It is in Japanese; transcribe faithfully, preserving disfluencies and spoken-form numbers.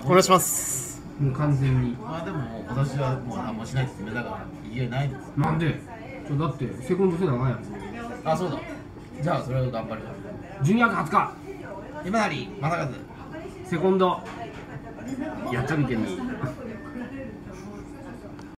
お願いします。 もう完全に。 まあでももう今年はもう何もしないって決めたから意義ないです。 なんでちょだってセコンドせなあかんやん。 あ、そうだ。じゃあそれを頑張るよ。 じゅうにがつはつか今成正和。 セコンドやっちゃみけんに